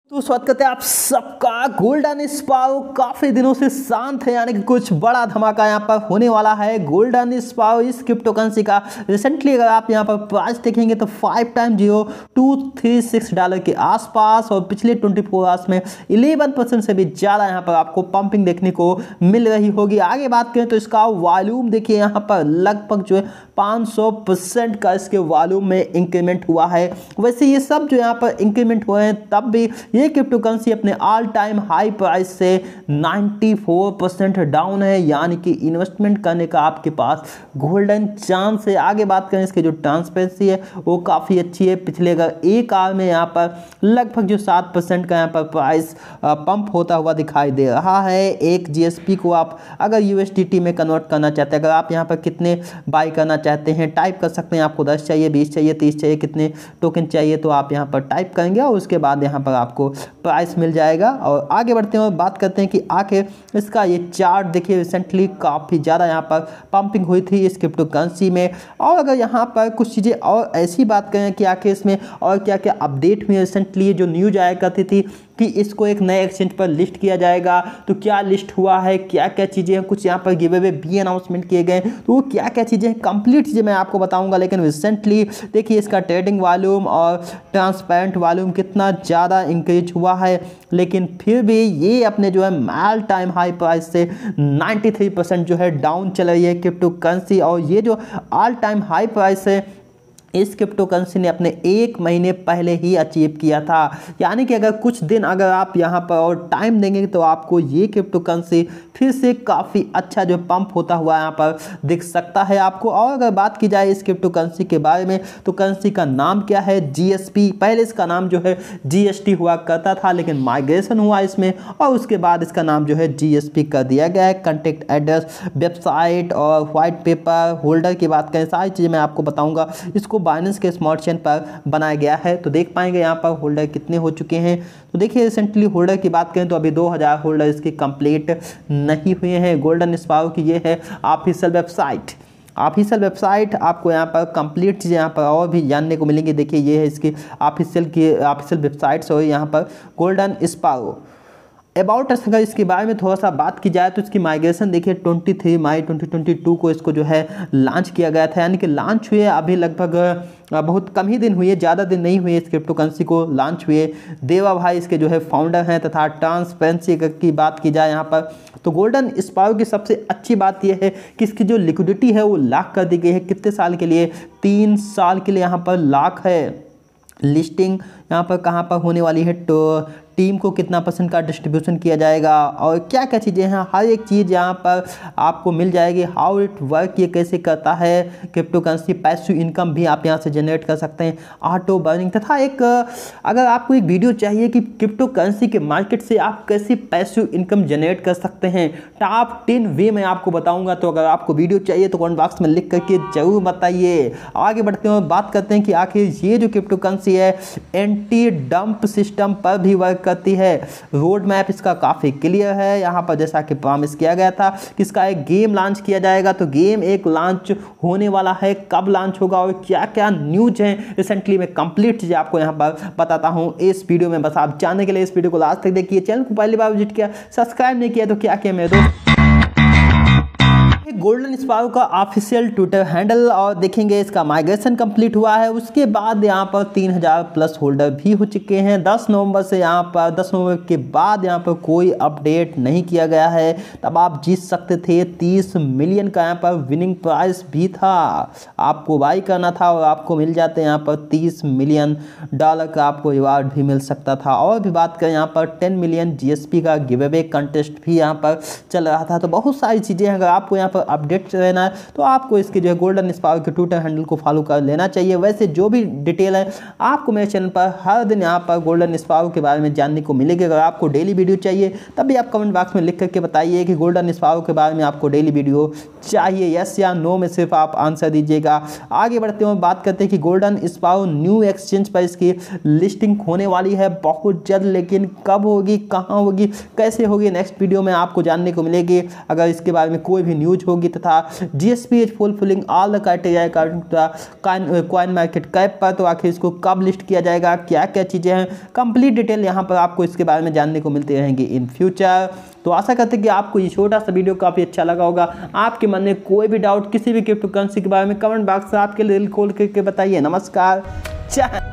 तो स्वागत करते हैं आप सबका। गोल्डन स्पारो काफी दिनों से शांत है, यानी कि कुछ बड़ा धमाका यहाँ पर होने वाला है। गोल्डन स्पारो इस क्रिप्टो करेंसी का रिसेंटली अगर आप यहाँ पर प्राइस देखेंगे तो 5x0236 डॉलर के आसपास, और पिछले 24 आवर्स में 11% से भी ज़्यादा यहाँ पर आपको पंपिंग देखने को मिल रही होगी। आगे बात करें तो इसका वॉल्यूम देखिए, यहाँ पर लगभग जो है 500% का इसके वॉल्यूम में इंक्रीमेंट हुआ है। वैसे ये सब जो यहाँ पर इंक्रीमेंट हुए हैं, तब भी ये क्रिप्टो करेंसी अपने ऑल टाइम हाई प्राइस से 94% डाउन है, यानी कि इन्वेस्टमेंट करने का आपके पास गोल्डन चांस है। आगे बात करें इसकी जो ट्रांसपेरेंसी है वो काफ़ी अच्छी है। पिछले अगर एक आवर में यहाँ पर लगभग जो 7% का यहाँ पर प्राइस पंप होता हुआ दिखाई दे रहा है। एक जीएसपी को आप अगर यूएसडीटी में कन्वर्ट करना चाहते हैं, अगर आप यहाँ पर कितने बाई करना चाहते हैं टाइप कर सकते हैं। आपको 10 चाहिए, 20 चाहिए, 30 चाहिए, कितने टोकन चाहिए तो आप यहाँ पर टाइप करेंगे और उसके बाद यहाँ पर आपको प्राइस मिल जाएगा। और आगे बढ़ते हैं और बात करते हैं कि आखिर इसका ये चार्ट देखिए, रिसेंटली काफ़ी ज़्यादा यहाँ पर पंपिंग हुई थी इस क्रिप्टो करेंसी में। और अगर यहाँ पर कुछ चीज़ें और ऐसी बात करें कि आखिर इसमें और क्या क्या अपडेट हुई, रिसेंटली जो न्यूज आया करती थी कि इसको एक नए एक्सचेंज पर लिस्ट किया जाएगा, तो क्या लिस्ट हुआ है, क्या क्या चीज़ें हैं, कुछ यहाँ पर गिव अवे भी अनाउंसमेंट किए गए, तो वो क्या क्या चीज़ें हैं कंप्लीट चीज़ें मैं आपको बताऊंगा। लेकिन रिसेंटली देखिए इसका ट्रेडिंग वॉल्यूम और ट्रांसपेरेंट वॉल्यूम कितना ज़्यादा इंक्रीज हुआ है, लेकिन फिर भी ये अपने जो है ऑल टाइम हाई प्राइस से 93% जो है डाउन चल रही है क्रिप्टो करेंसी। और ये जो ऑल टाइम हाई प्राइस है इस क्रिप्टो करेंसी ने अपने एक महीने पहले ही अचीव किया था, यानी कि अगर कुछ दिन अगर आप यहाँ पर और टाइम देंगे तो आपको ये क्रिप्टो करेंसी फिर से काफ़ी अच्छा जो पंप होता हुआ यहाँ पर दिख सकता है आपको। और अगर बात की जाए इस क्रिप्टो करेंसी के बारे में तो करेंसी का नाम क्या है, जीएसपी। पहले इसका नाम जो है जीएसटी हुआ करता था, लेकिन माइग्रेशन हुआ इसमें और उसके बाद इसका नाम जो है जीएसपी कर दिया गया है। कॉन्टैक्ट एड्रेस, वेबसाइट और व्हाइट पेपर, होल्डर की बात करें, सारी चीज़ें मैं आपको बताऊँगा। इसको बाइनेंस के स्मार्ट चेन पर बनाया गया है, तो देख पाएंगे यहाँ पर होल्डर कितने हो चुके हैं। तो देखिए रिसेंटली होल्डर की बात करें तो अभी 2000 होल्डर इसके कंप्लीट नहीं हुए हैं। गोल्डन स्पारो की ये है ऑफिशियल वेबसाइट। आपको यहाँ पर कंप्लीट चीज़ें यहाँ पर और भी जानने को मिलेंगी। देखिए ये है इसकी ऑफिशियल वेबसाइट्स, और यहाँ पर गोल्डन स्पारो अबाउट अस अगर इसके बारे में थोड़ा सा बात की जाए तो इसकी माइग्रेशन देखिए 23 मई 2022 को इसको जो है लॉन्च किया गया था, यानी कि लॉन्च हुए अभी लगभग बहुत कम ही दिन हुए, ज़्यादा दिन नहीं हुए इस क्रिप्टो करेंसी को लॉन्च हुए। देवा भाई इसके जो है फाउंडर हैं, तथा ट्रांसपेरेंसी की बात की जाए यहाँ पर तो गोल्डन स्पारो की सबसे अच्छी बात यह है कि इसकी जो लिक्विडिटी है वो लॉक कर दी गई है। कितने साल के लिए? 3 साल के लिए यहाँ पर लॉक है। लिस्टिंग यहाँ पर कहाँ पर होने वाली है, तो टीम को कितना % का डिस्ट्रीब्यूशन किया जाएगा और क्या क्या चीज़ें हैं, हर एक चीज़ यहाँ पर आपको मिल जाएगी। हाउ इट वर्क, ये कैसे करता है क्रिप्टो करेंसी। पैसिव इनकम भी आप यहाँ से जनरेट कर सकते हैं, ऑटो बर्निंग, तथा एक अगर आपको एक वीडियो चाहिए कि क्रिप्टो करेंसी के मार्केट से आप कैसे पैसिव इनकम जनरेट कर सकते हैं, टॉप 10 वे मैं आपको बताऊँगा। तो अगर आपको वीडियो चाहिए तो कमेंट बॉक्स में लिख करके जरूर बताइए। आगे बढ़ते हैं और बात करते हैं कि आखिर ये जो क्रिप्टो करेंसी है एंटी डंप सिस्टम पर भी वर्क करती है। रोड मैप इसका काफ़ी क्लियर है। यहाँ पर जैसा कि प्रॉमिस किया गया था कि इसका एक गेम लॉन्च किया जाएगा, तो गेम एक लॉन्च होने वाला है। कब लॉन्च होगा और क्या क्या न्यूज है रिसेंटली मैं कंप्लीट चीज़ें आपको यहाँ पर बताता हूँ इस वीडियो में। बस आप जानने के लिए इस वीडियो को लास्ट तक देखिए। चैनल को पहली बार विजिट किया, सब्सक्राइब नहीं किया तो क्या किया मेरे दोस्त। गोल्डन स्पारो का ऑफिशियल ट्विटर हैंडल, और देखेंगे इसका माइग्रेशन कंप्लीट हुआ है। उसके बाद यहाँ पर 3000 प्लस होल्डर भी हो चुके हैं। 10 नवंबर से यहाँ पर 10 नवंबर के बाद यहाँ पर कोई अपडेट नहीं किया गया है। तब आप जीत सकते थे 30 मिलियन का यहाँ पर विनिंग प्राइस भी था। आपको बाई करना था और आपको मिल जाते हैं यहाँ पर 30 मिलियन डॉलर का आपको रिवार्ड भी मिल सकता था। और भी बात करें यहाँ पर 10 मिलियन जीएसपी का गिव अवे कंटेस्ट भी यहाँ पर चल रहा था। तो बहुत सारी चीज़ें अगर आपको यहाँ पर अपडेट रहना है तो आपको इसके जो है गोल्डन स्पारो के ट्विटर हैंडल को फॉलो कर लेना चाहिए। वैसे जो भी डिटेल है आपको मेरे चैनल पर हर दिन यहाँ पर गोल्डन स्पारो के बारे में जानने को मिलेगी। अगर आपको डेली वीडियो चाहिए तब भी आप कमेंट बॉक्स में लिख करके बताइए कि गोल्डन स्पारो के बारे में आपको डेली वीडियो चाहिए, यस या नो में सिर्फ आप आंसर दीजिएगा। आगे बढ़ते हुए बात करते हैं कि गोल्डन स्पारो न्यू एक्सचेंज पर इसकी लिस्टिंग होने वाली है बहुत जल्द, लेकिन कब होगी, कहाँ होगी, कैसे होगी, नेक्स्ट वीडियो में आपको जानने को मिलेगी। अगर इसके बारे में कोई भी न्यूज हो होगी तथा GSP is fulfilling all the criteria CoinMarketCap पर। तो आखिर इसको कब लिस्ट किया जाएगा, क्या क्या चीज़ें हैं, कंप्लीट डिटेल यहाँ पर आपको इसके बारे में जानने को मिलती रहेंगी इन फ्यूचर। तो आशा करते हैं कि आपको ये छोटा सा वीडियो काफ़ी अच्छा लगा होगा। आपके मन में कोई भी डाउट किसी भी क्रिप्टो करेंसी के बारे में कमेंट बॉक्स में आपके लिए खोल करके बताइए। नमस्कार, जय